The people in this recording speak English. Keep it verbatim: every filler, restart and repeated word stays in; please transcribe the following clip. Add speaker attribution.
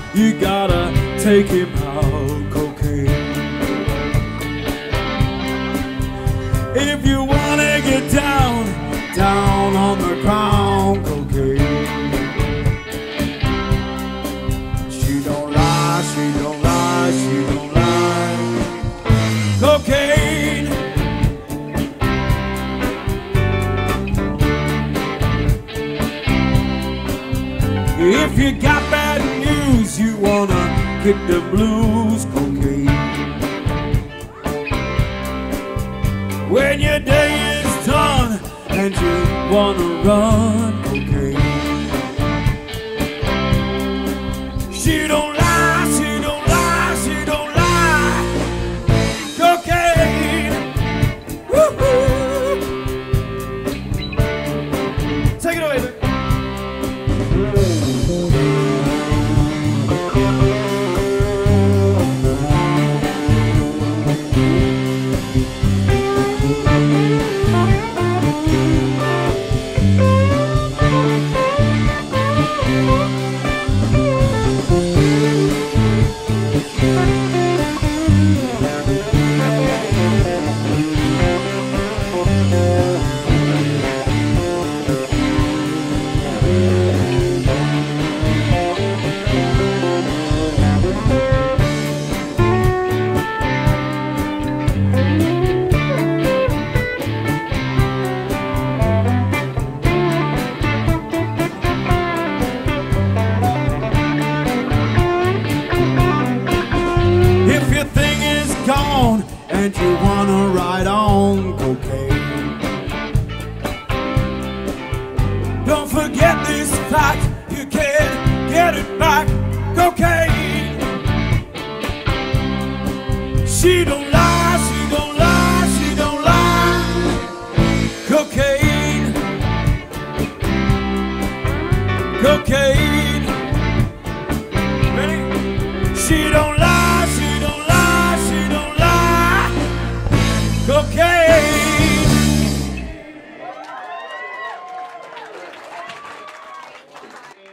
Speaker 1: you gotta take him out. Cocaine. If you wanna get down, down on the ground, cocaine. She don't lie, she don't lie, she don't lie. Cocaine. If you got bad news, you wanna kick the blues, cocaine. When your day is done and you wanna run, cocaine. She don't lie, she don't lie, she don't lie. Cocaine. Woo-hoo. Take it away, baby. And you wanna ride on, cocaine. Don't forget this fact, you can't get it back, cocaine. She don't lie, she don't lie, she don't lie. Cocaine. Cocaine. Ready? She don't